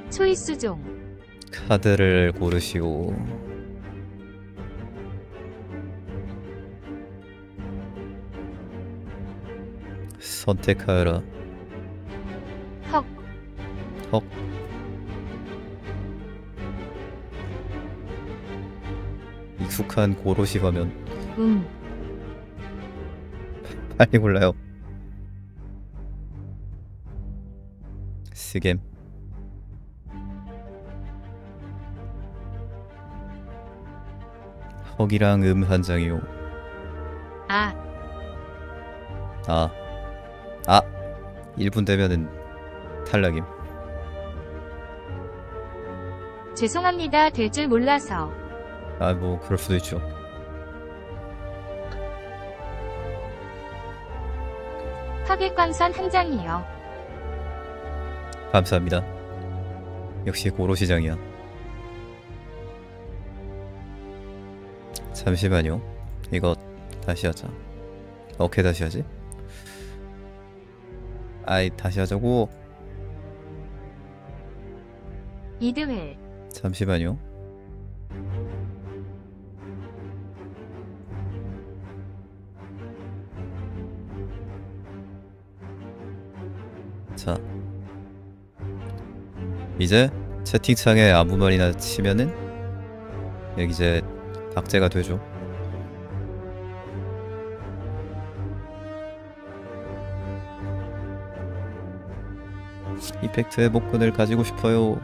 초이스종. 카드를 고르시오. 선택하여라. 헉. 헉. 익숙한 고로시 화면. 빨리 골라요. 스겜. 헉이랑 한 장이요. 아. 아. 아. 1분 되면은 탈락임. 죄송합니다. 될 줄 몰라서. 아, 뭐 그럴 수도 있죠. 파괴광선 한 장이요. 감사합니다. 역시 고로시장이야. 잠시만요. 이거 다시 하자. 어떻게 다시 하지? 아이, 다시 하자고. 이드회. 잠시만요. 자, 이제 채팅창에 아무 말이나 치면은 여기 이제 박제가 되죠. 이펙트 회복권을 가지고 싶어요.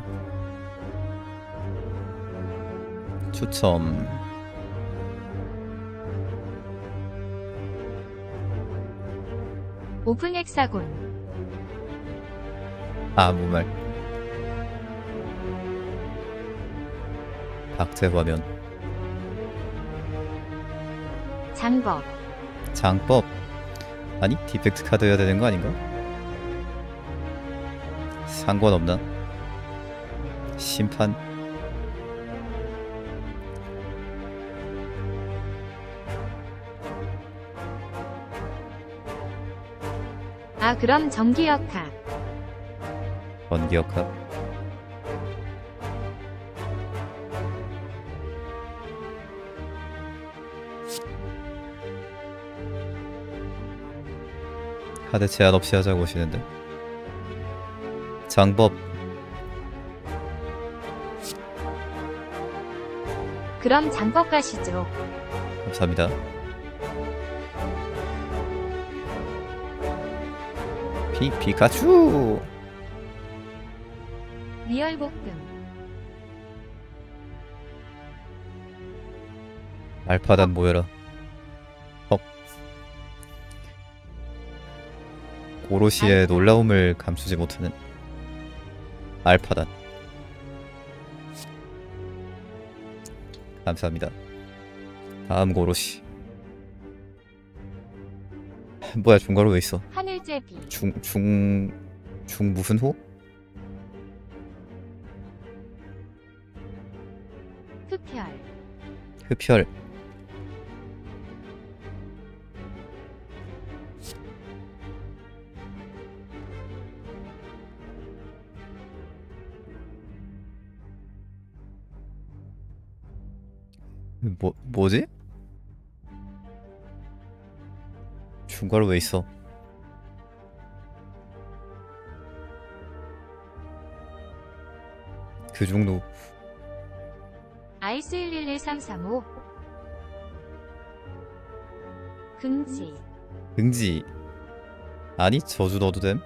추첨. 오픈 헥사곤. 아무 말. 박제 화면. 장법. 장법. 아니, 디펙트 카드여야 되는 거 아닌가? 상관없나? 심판. 아, 그럼 정기역학. 번기역학. 카드 제한 없이 하자고 하시는데. 장법. 그럼 장법 가시죠. 감사합니다. 피카츄. 리얼볶음. 알파단 모여라. 헉. 고로시의 놀라움을 감추지 못하는 알파단. 감사합니다. 다음 고로시. 뭐야, 중괄호 왜 있어? 하늘제비. 중 무슨 호? 흡혈. 흡혈. 뭐지? 중괄호 왜 있어? 그 정도. 아이스 111335. 금지. 응지. 아니, 저주 넣어도 됨?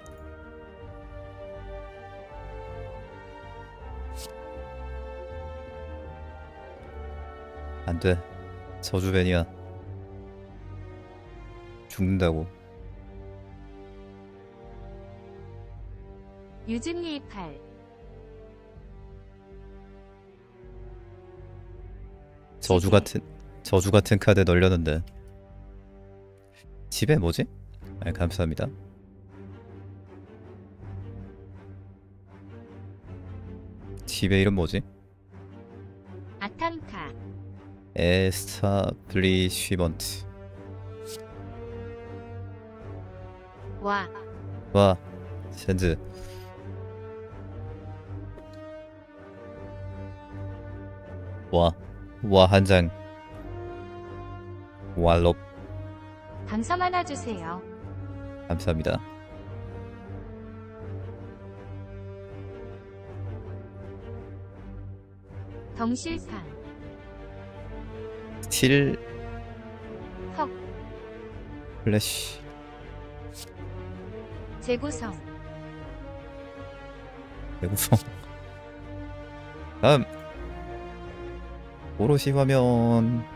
안돼. 저주 벤이야. 죽는다고. 유증리입할. 저주 같은 카드 널렸는데. 집에 뭐지? 아, 감사합니다. 집에 이름 뭐지? 아탄카. 에스타블리쉬먼트. 와. 와, 샌즈. 와 한 장. 왈롭. 강섬 하나 주세요. 감사합니다. 덩실판. 스틸 헉. 플래시. 재구성. 배구성. 다음 오롯이 화면.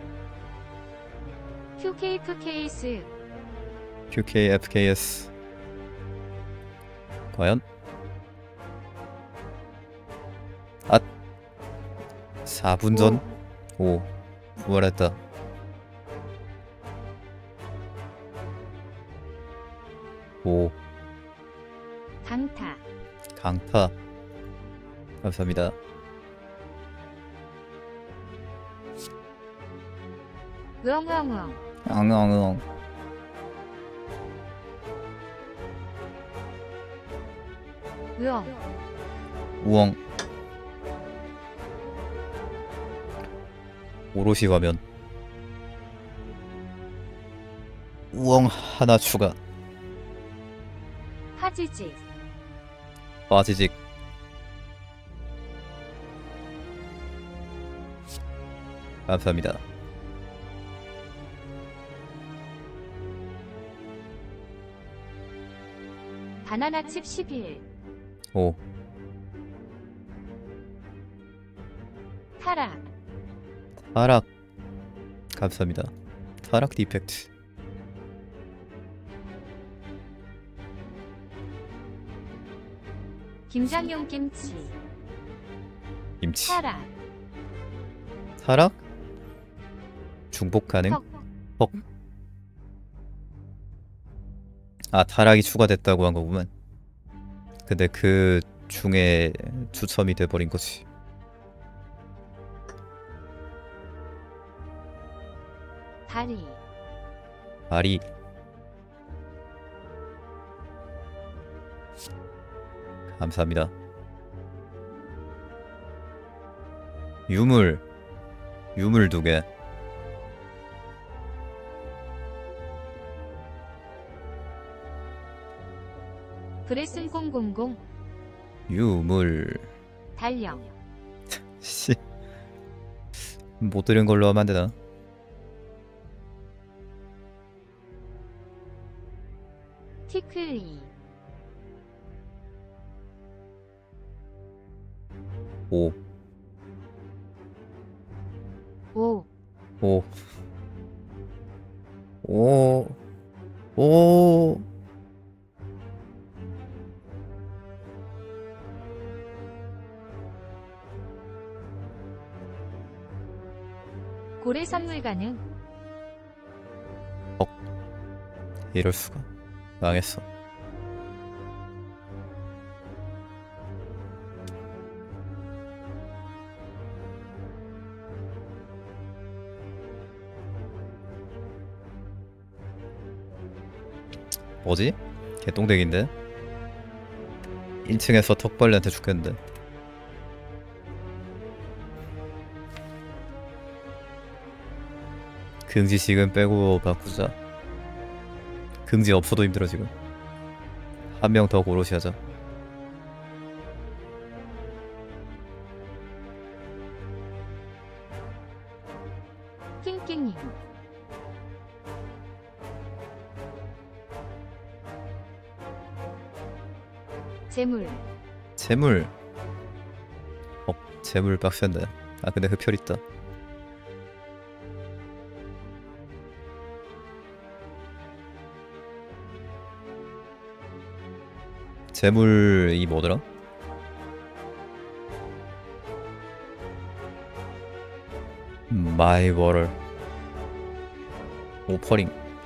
QK2KS. QKFKS. 과연? 아 4분 전? 오 부활했다. 오 강타. 강타. 감사합니다. 으엉으엉으엉. 엉엉엉. 으엉. 우엉. 오롯이 화면. 우엉 하나 추가. 하지직. 빠지직. 감사합니다. 바나나칩 11. 오 타락. 타락. 감사합니다. 타락 디펙트. 김장용 김치. 김치. 타락. 타락? 중복 가능? 턱. 아 타락이 추가됐다고 한 거구만. 근데 그 중에 추첨이 돼버린 거지. 다리. 다리. 감사합니다. 유물. 유물 2개. 브레슨 000. 유물. 달령. 씨. 못 들은 걸로 하면 안 되나? 티클리. 오. 오. 오. 오. 오. 고래 선물 가능. 이럴 수가. 망했어. 뭐지? 개똥대기인데? 1층에서 턱벌레한테 죽겠는데. 긍지 지금 빼고 바꾸자. 긍지 없어도 힘들어 지금. 한 명 더 고로시 하자. 낑낑님. 재물. 재물. 재물 빡센데. 아 근데 흡혈 있다. 재물이 뭐더라? 마이 워럴. 오퍼링.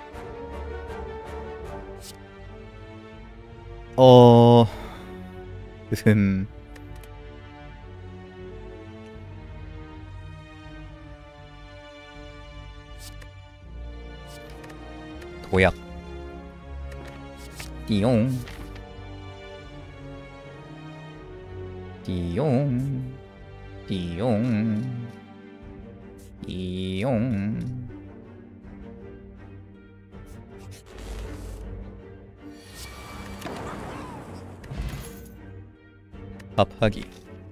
음. 도약. 띠용. 띠용. 띠용. 이용. 밥하기.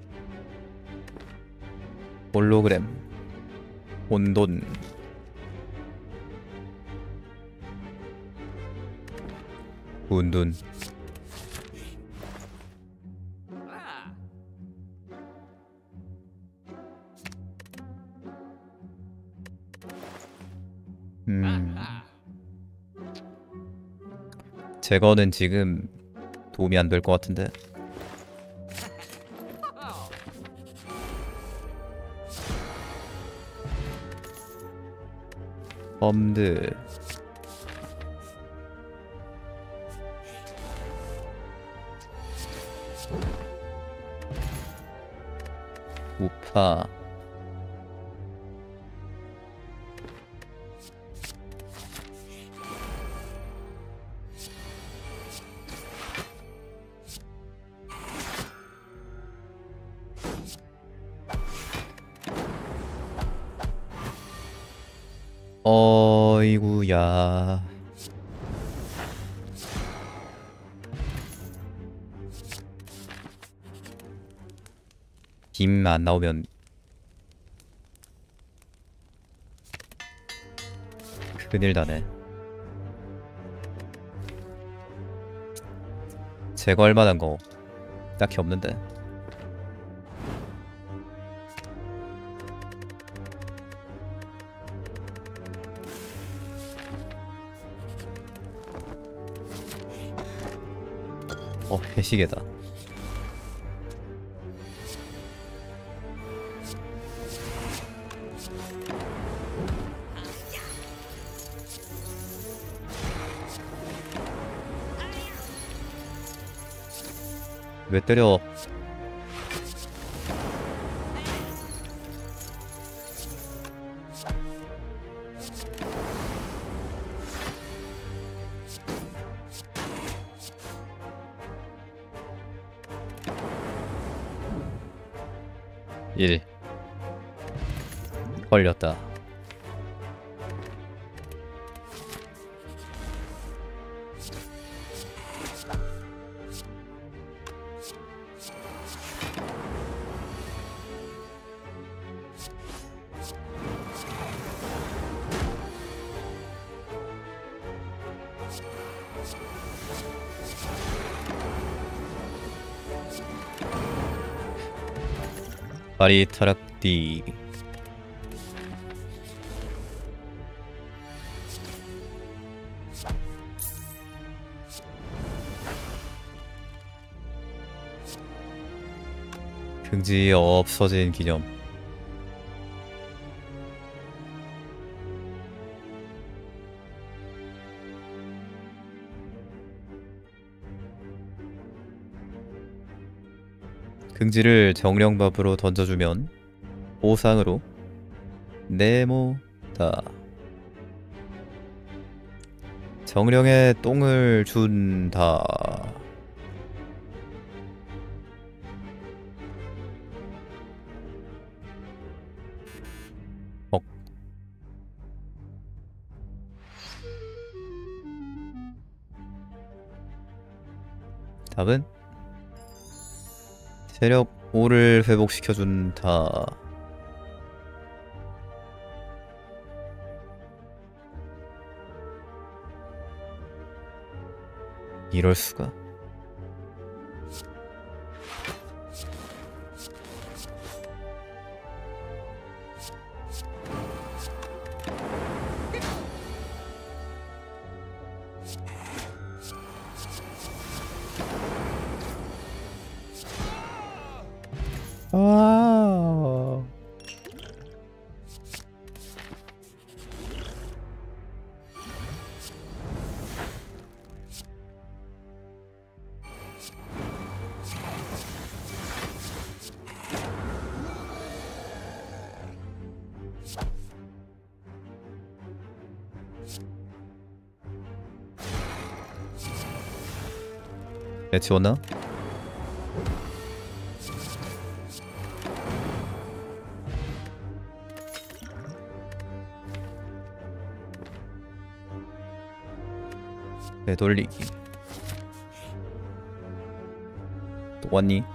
홀로그램. 혼돈. 운둔. 제거는 지금 도움이 안 될 것 같은데. 범드. 우파. 어이구야. 빔 안 나오면 큰일 나네. 제거할 만한 거 딱히 없는데. 해시계다. 왜 때려? 일 걸렸다. 바리 타락디. 긍지 없어진 기념. 긍지를 정령밥으로 던져주면 보상으로 네모다. 정령의 똥을 준다. 답은 체력 5를 회복시켜준다. 이럴수가. 아. 내 지웠나? 되돌리기. 또 왔니?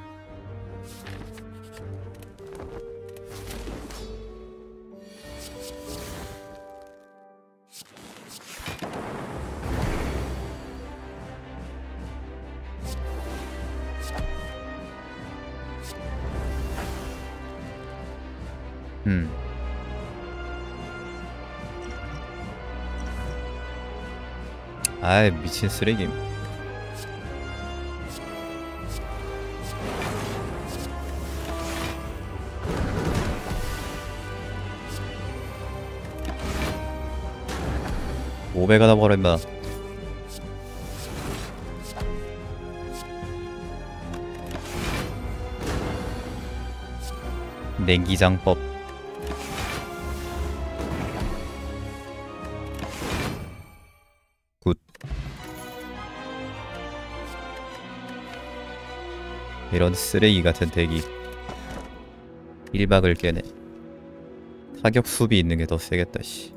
아이 미친 쓰레기. 오배가 나버려 임마. 냉기장법. 굿. 이런 쓰레기 같은 덱이 1박을 깨네. 타격 수비 있는 게 더 세겠다 씨.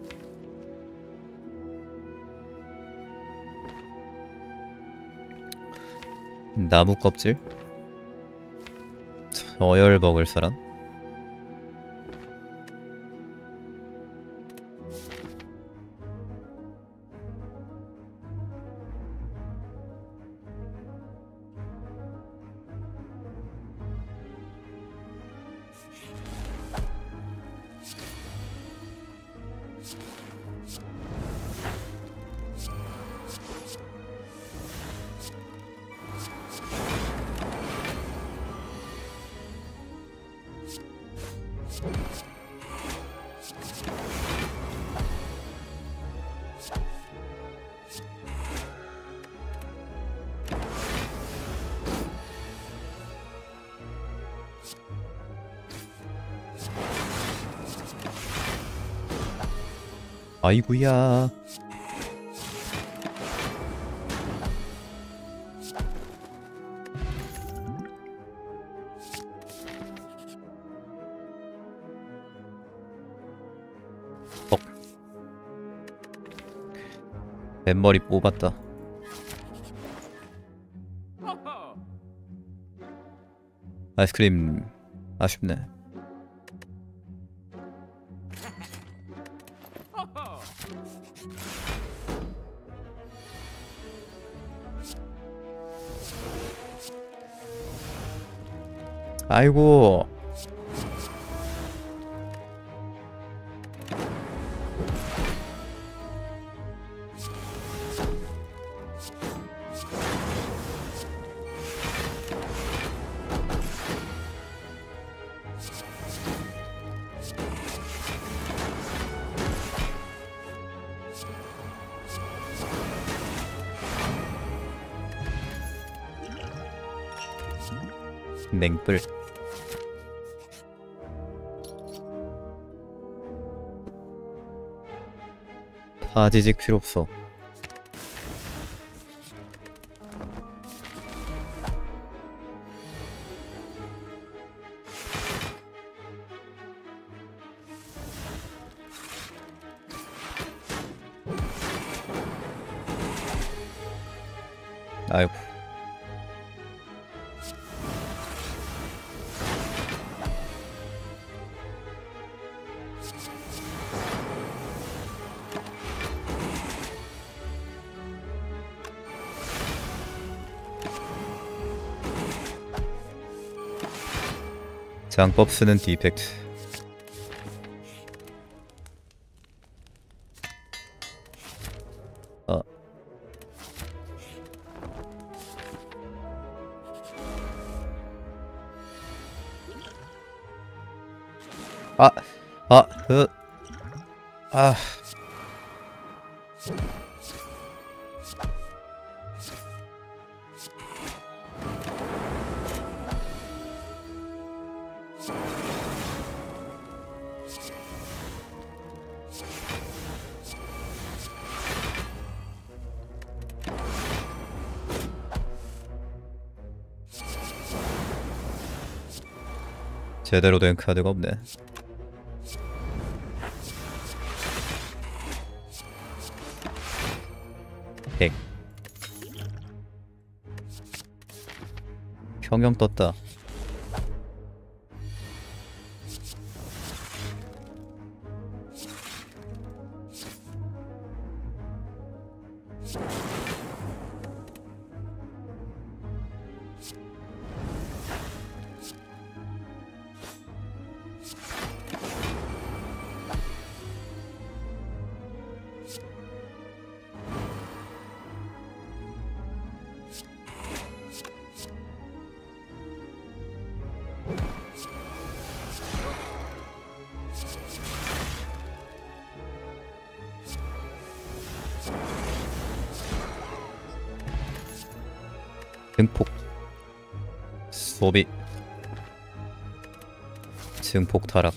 나무 껍질? 어열 먹을 사람? 아이구야. 뱃머리 뽑았다. 아이스크림 아쉽네. 아이고. 맹뿔. 파지직 필요 없어. 아이고. 장법 쓰는 디펙트. 아. 제대로 된 카드가 없네. 백. 평형 떴다. 증폭 소비 증폭 타락.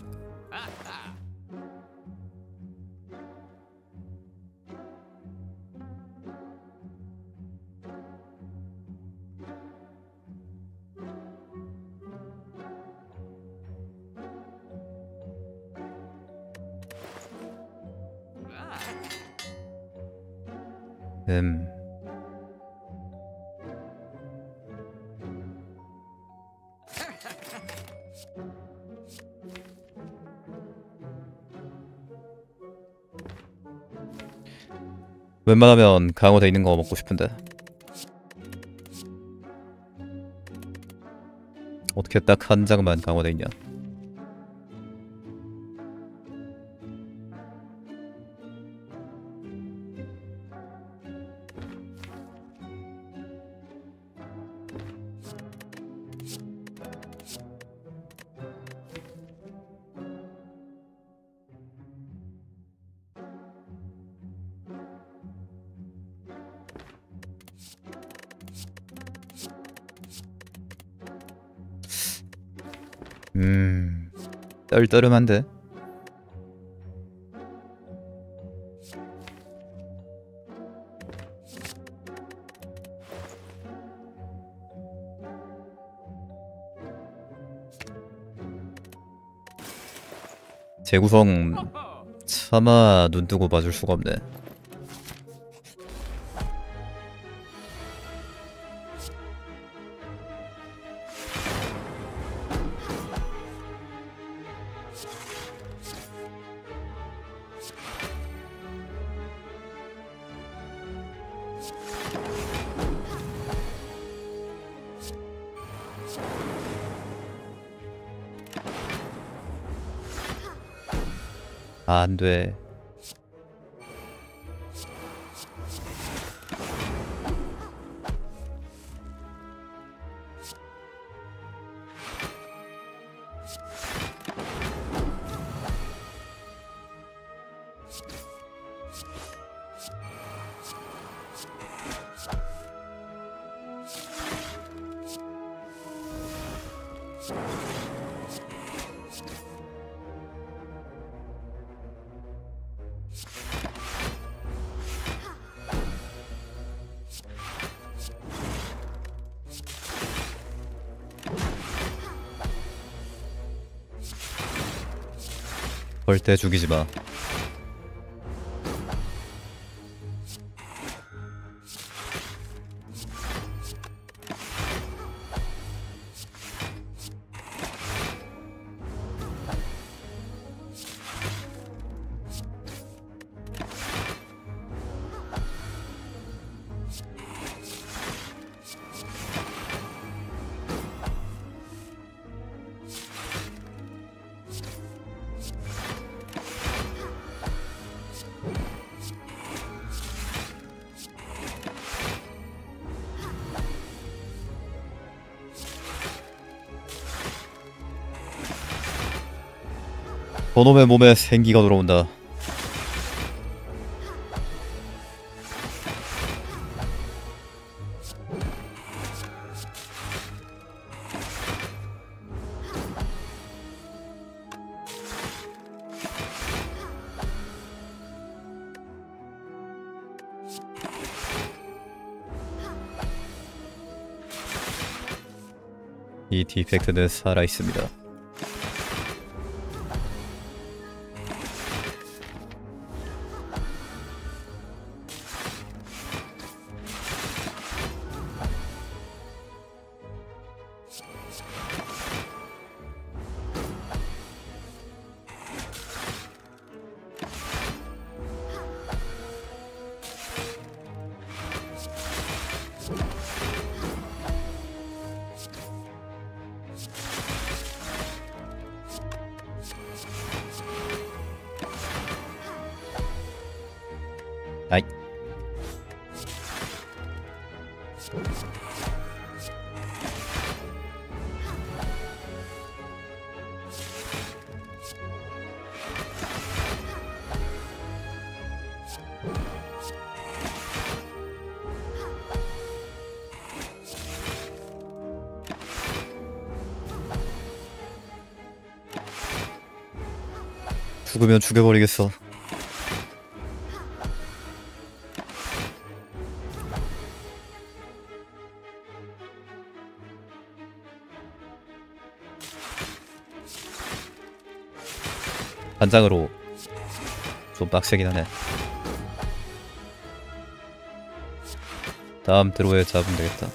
음 웬만하면 강화돼 있는 거 먹고 싶은데 어떻게 딱 한 장만 강화돼 있냐. 떨떠름한데. 재구성 차마 눈뜨고 봐줄 수가 없네. 아, 안 돼. 절대 죽이지 마. 저놈의 몸에 생기가 돌아온다. 이 디펙트는 살아있습니다. 아이. 죽으면 죽여버리겠어. 반장으로 좀 빡세긴 하네. 다음 드로에 잡으면 되겠다.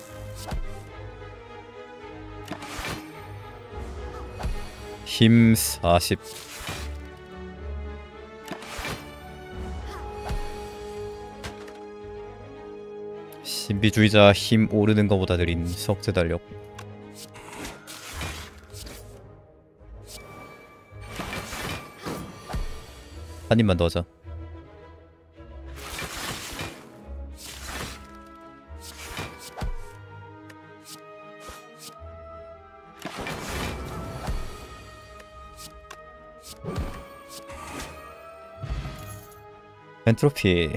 힘 40. 신비주의자 힘 오르는 것보다 느린 석재 달력. 한 입만 더 하자. 엔트로피.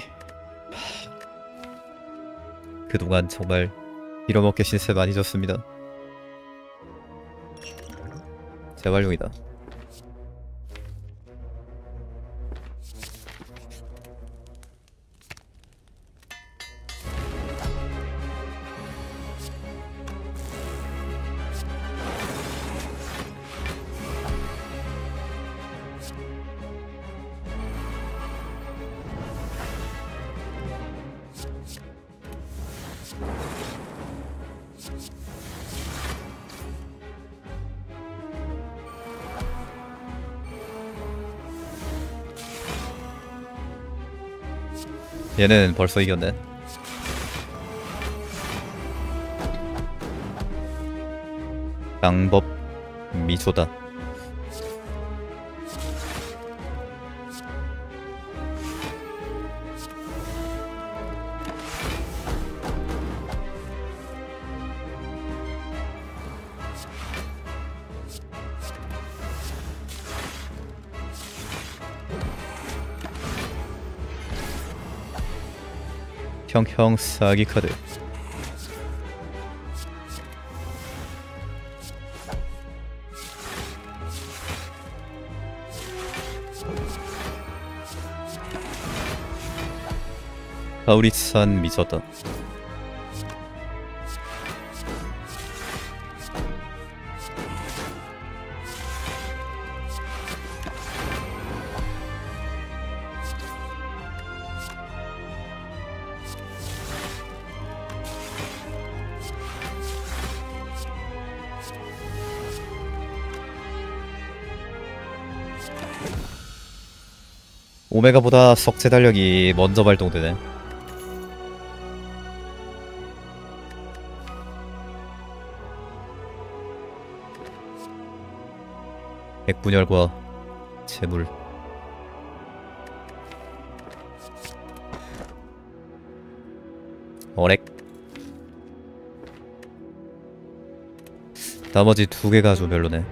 그동안 정말 빌어먹게 신세 많이 졌습니다. 재활용이다. 얘는 벌써 이겼네. 방법 미소다. 형형 사기 카드. 가오리산 미쳤다. 오메가보다 석재 달력이 먼저 발동되네. 백분열과 재물. 어렉. 나머지 두 개가 좀 별로네.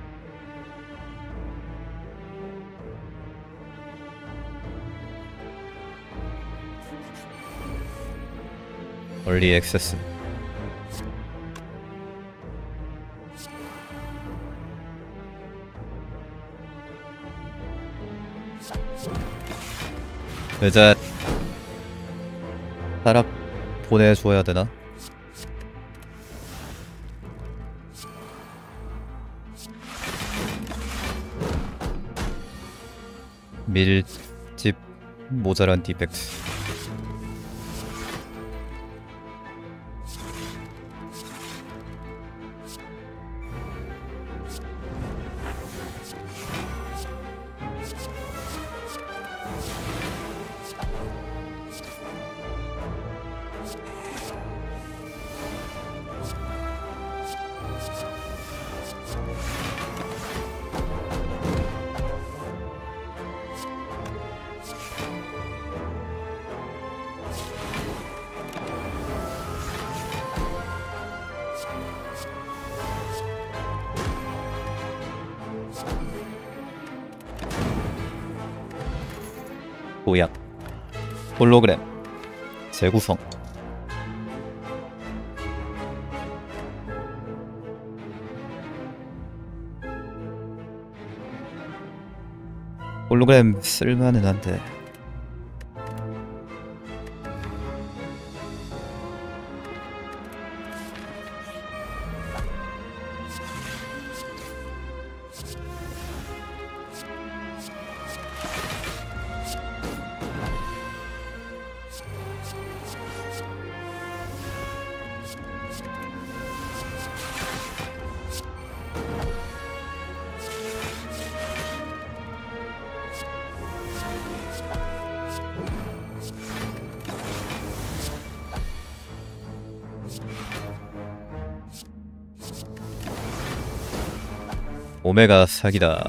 얼리 액세스. 이제 타락 보내줘야 되나? 밀집 모자란 디펙트. 도약, 홀로그램, 재구성. 홀로그램 쓸만은 한데 오메가 사기다.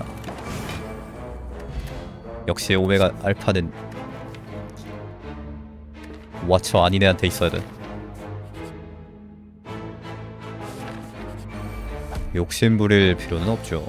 역시 오메가 알파는 와처 아닌 애한테 있어야 돼. 욕심 부릴 필요는 없죠.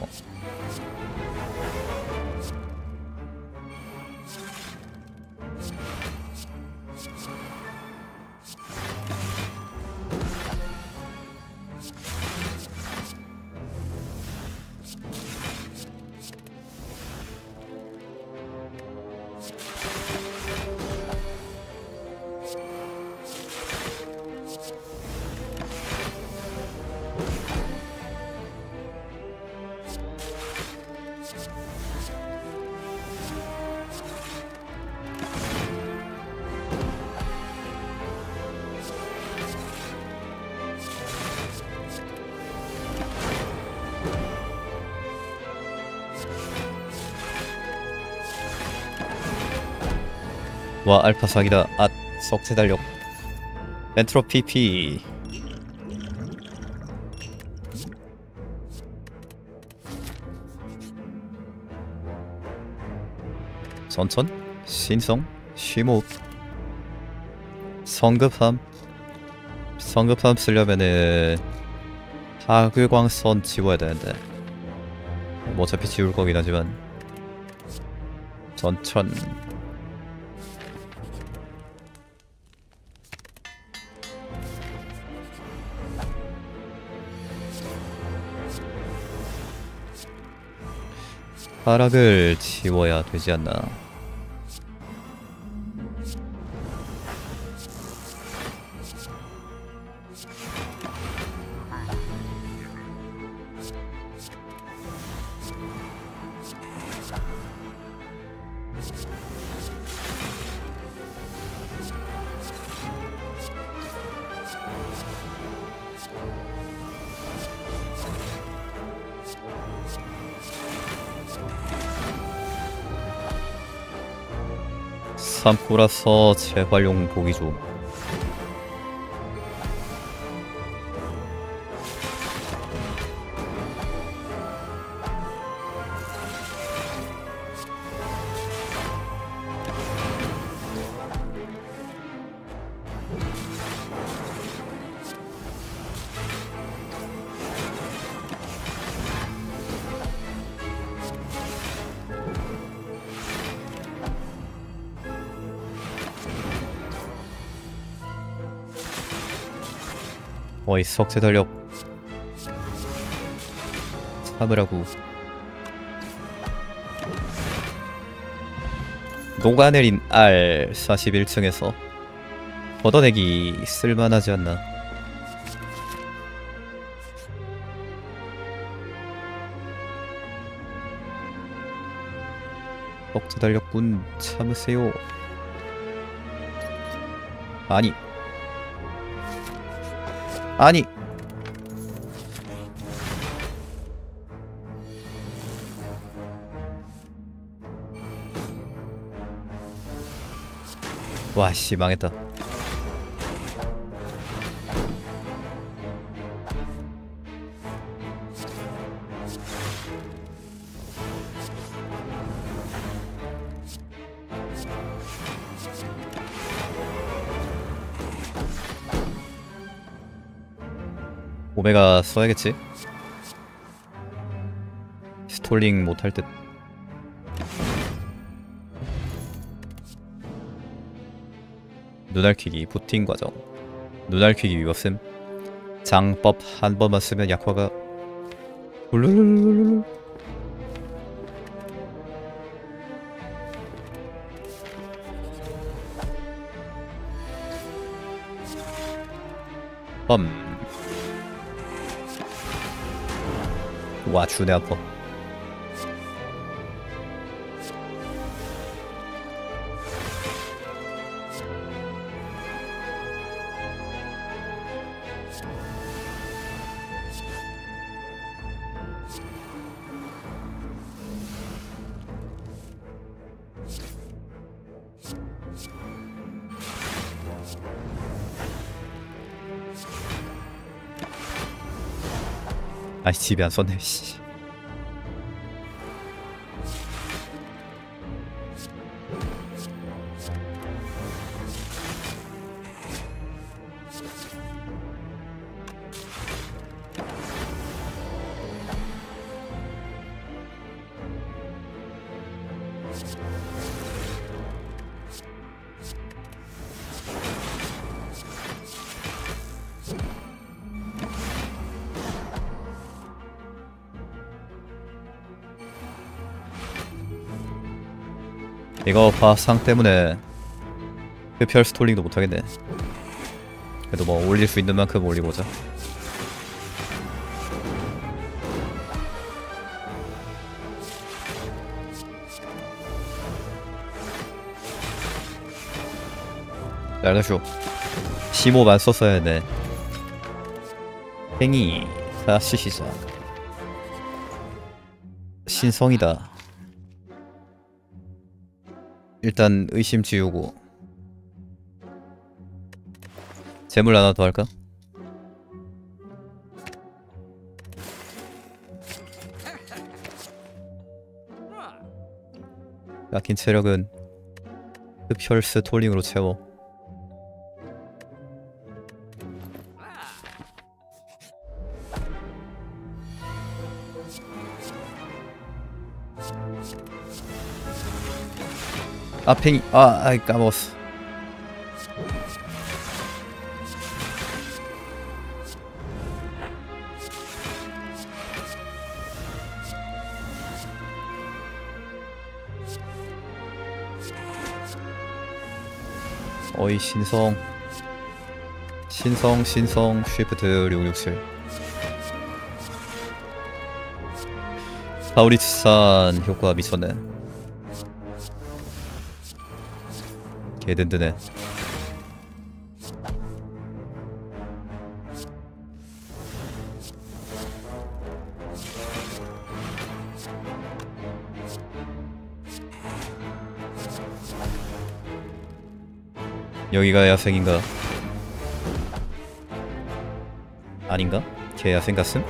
와 알파 사기다. 앗 석재 달력. 엔트로피 P. 전천, 신성, 쉬모읍. 성급함. 성급함 쓰려면은 하글광선 지워야 되는데 뭐 어차피 지울 거긴 하지만 전천. 하락을 지워야 되지 않나. 삼코라서 재활용 보기 좀. 어이 석재 달력 참으라고. 녹아내린 알 41층에서 걷어내기 쓸만하지 않나. 석재 달력군 참으세요. 아니 아니 와씨 망했다. 오메가 써야겠지? 스톨링 못할 듯. 눈알퀴기 부팅 과정. 눈알퀴기 위법셈. 장법 한 번만 쓰면 약화가 룰루루루루루. 와 주네 아파. 아이씨 집에 안 썼네 씨. 이거 화상 때문에 흡혈 스톨링도 못하겠네. 그래도 뭐 올릴 수 있는 만큼 올리보자. 날가쇼 15만 썼어야 했네. 행이 다시 시작. 신성이다. 일단 의심 지우고 재물 하나 더 할까? 깎인 체력은 흡혈스 톨링으로 채워. 아 팽이 아이 까먹었어. 어이 신성 쉬프트 667 파우리츠산 효과 미쳤네. 개 든든해. 여기가 야생인가? 아닌가? 개 야생 같음?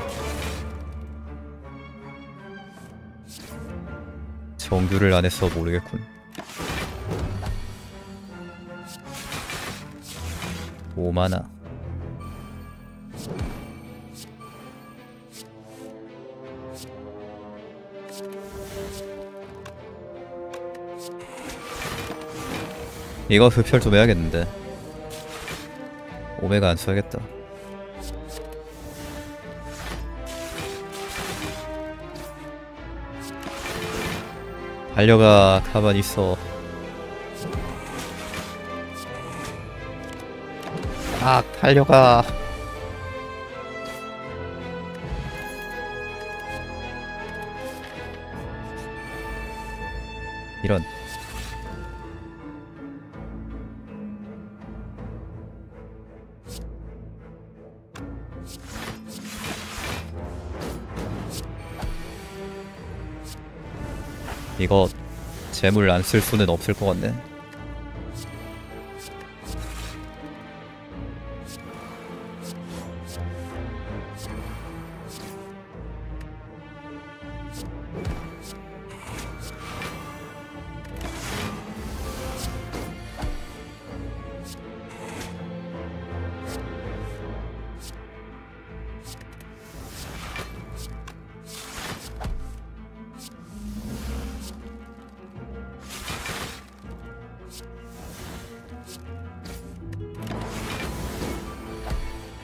정규를 안 해서 모르겠군. 오마나 이거 흡혈 좀 해야겠는데. 오메가 안 써야겠다. 달려가. 가만히 있어. 아 달려가. 이런. 이거 재물 안 쓸 수는 없을 것 같네.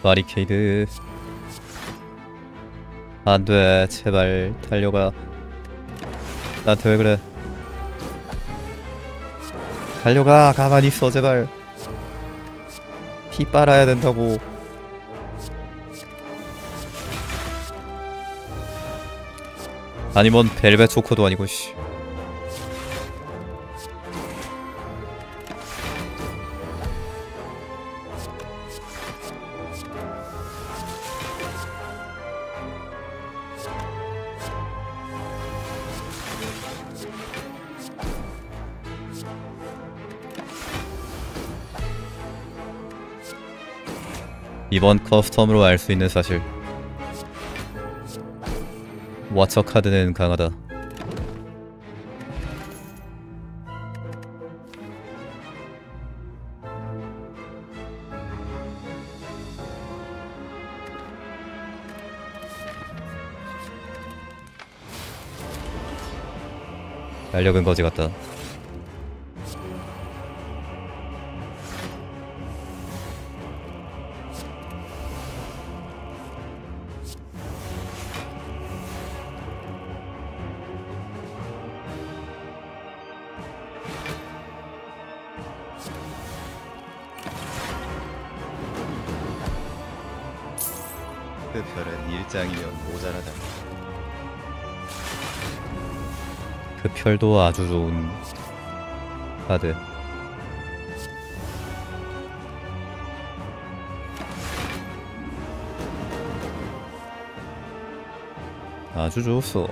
바리케이드. 안돼, 제발 달려가. 나한테 왜 그래? 달려가. 가만히 있어 제발. 피 빨아야 된다고. 아니 뭔 벨벳 초코도 아니고 씨. 이번 커스텀으로 알 수 있는 사실. 와처 카드는 강하다. 달력은 거지 같다. 그 별은 일장이면 모자라다. 그 별도 아주 좋은 카드. 아주 좋소.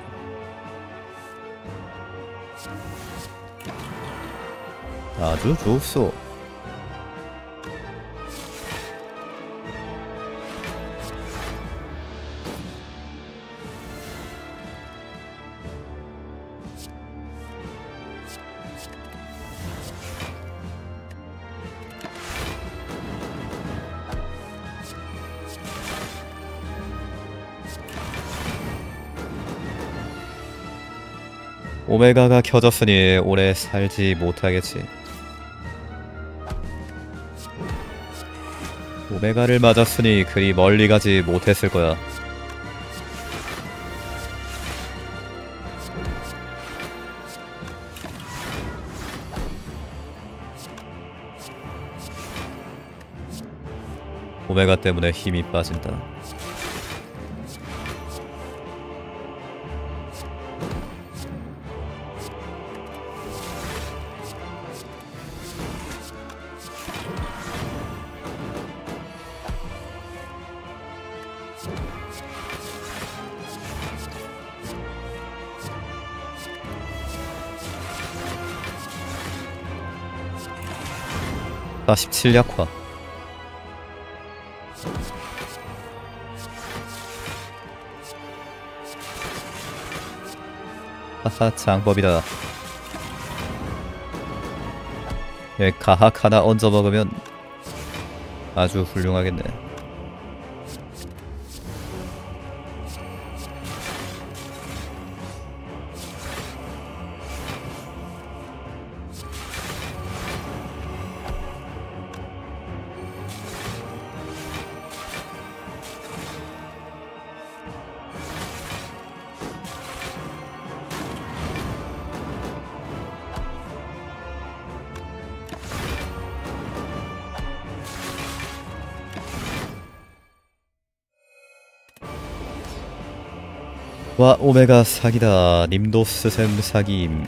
아주 좋소. 오메가가 켜졌으니 오래 살지 못하겠지. 오메가를 맞았으니 그리 멀리 가지 못했을 거야. 오메가 때문에 힘이 빠진다. 아, 17약화. 하하, 장법이다. 예, 가학 하나 얹어 먹으면 아주 훌륭하겠네. 와, 오메가 사기다. 님도스샘 사기임.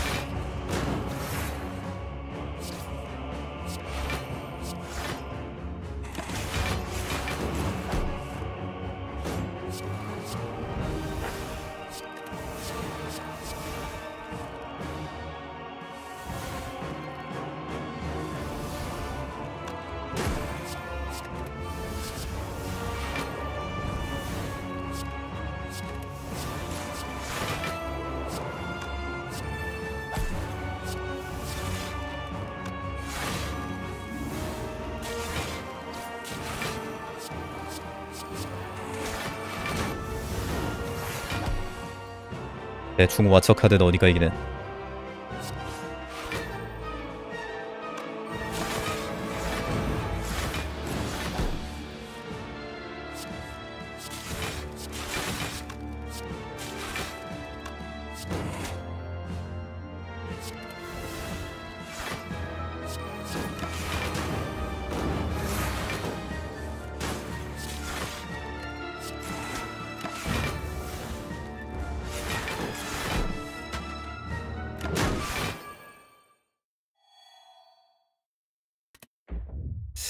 대충 와처 카드는 어디가 이기네.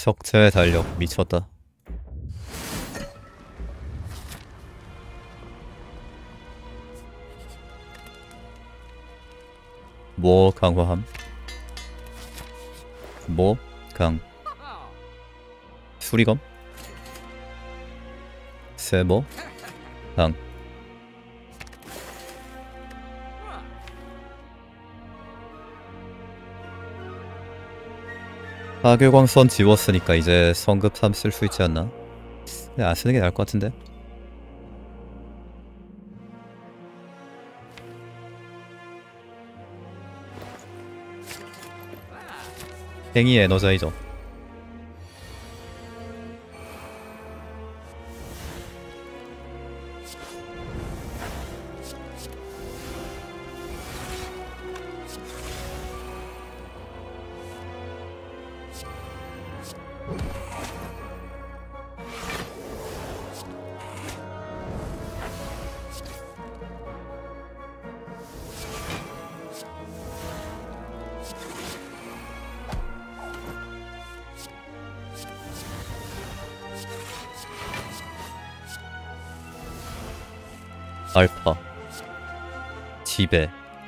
석재의 달력 미쳤다. 뭐 강화함? 뭐 강? 수리검? 세모? 강? 파괴광선 지웠으니까 이제 성급 3 쓸 수 있지 않나? 근데 안 쓰는 게 나을 것 같은데? 행위 에너자이저. 알파 지배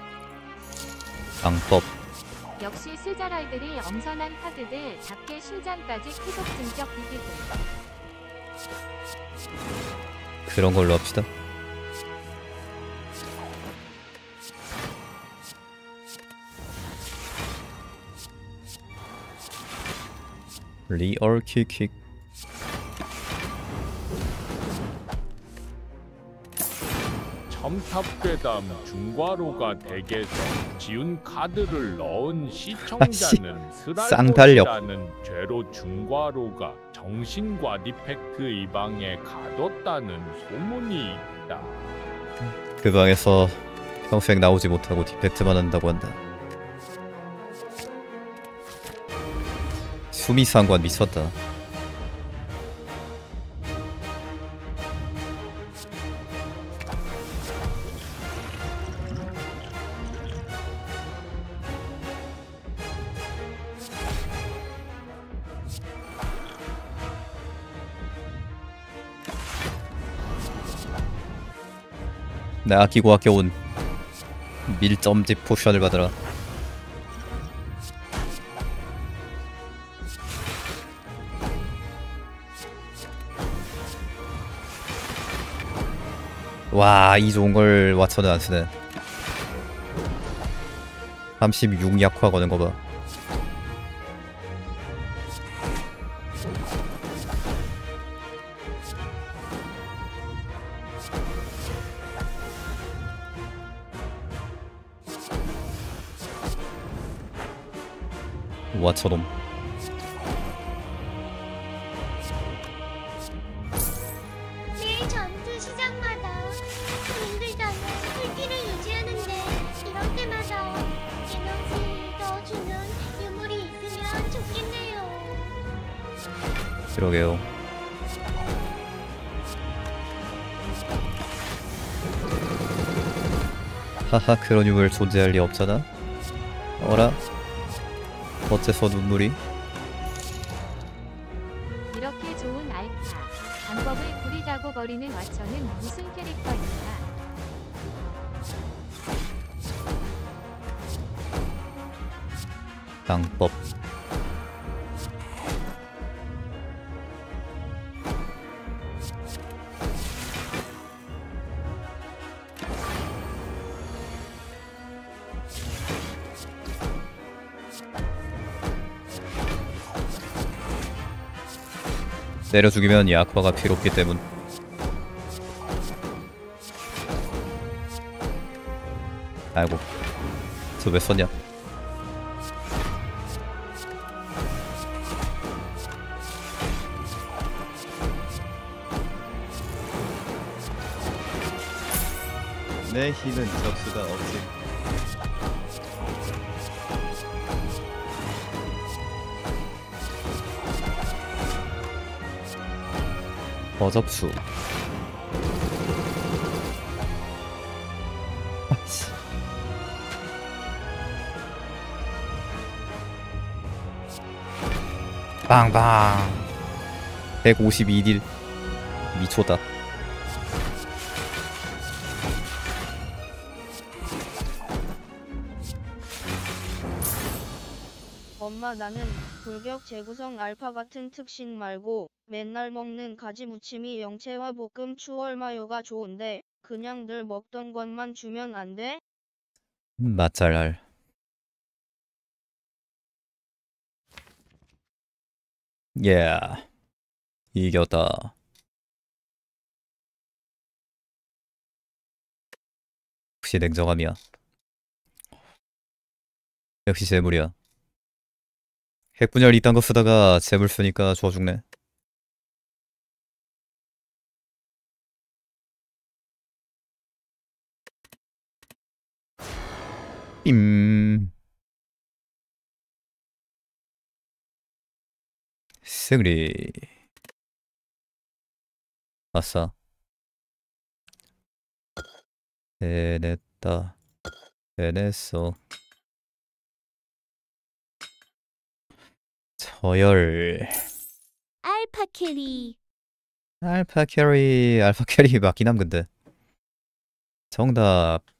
방법. 역시 스자랄들이 엄선한 카드들 작게 신장까지 계속 등적 비비드. 그런 걸로 합시다. 리얼 킥킥. 첨탑괴담 중과로가 덱에서 지운 카드를 넣은 시청자는 쌍달력. 스랄못이라는 죄로 중과로가 정신과 디펙트 이 방에 가뒀다는 소문이 있다. 그 방에서 평생 나오지 못하고 디펙트만 한다고 한다. 수미상관 미쳤다. 나 아끼고 아껴온 밀점집 포션을 받으라. 와, 이 좋은 걸 왓슨은 안 쓰네. 36 약화 거는 거 봐. 왓슨놈. 매일 전투 시작마다 힘들다는 불길을 유지하는데 이럴 때마다 에너지 더 주는 유물이 있으면 좋겠네요. 그러게요. 하하, 그런 유물 존재할 리 없잖아. 어라? 어째서 눈물이? 이렇게 좋은 알파 방법을 구리다고 버리는 왓처는 무슨 캐릭터인가? 방법. 때려 죽이면 약화가 필요 없기 때문. 아이고, 저 왜 썼냐? 내 힘은 적수가 없지. 버접수. 아씨. 빵빵 152딜 미쳤다. 엄마 나는 불격 재구성 알파 같은 특식 말고 맨날 먹는 가지 무침이 영채와 볶음 추월 마요가 좋은데 그냥 늘 먹던 것만 주면 안 돼? 맛잘알. 예. 이겼다. 역시 냉정함이야. 역시 재물이야. 핵분열 이딴 거 쓰다가 재물 쓰니까 좋아 죽네. 임. 승리. 아싸. 해냈다. 해냈어. 서열. 알파 캐리. 알파 캐리 맞긴 함 근데. 정답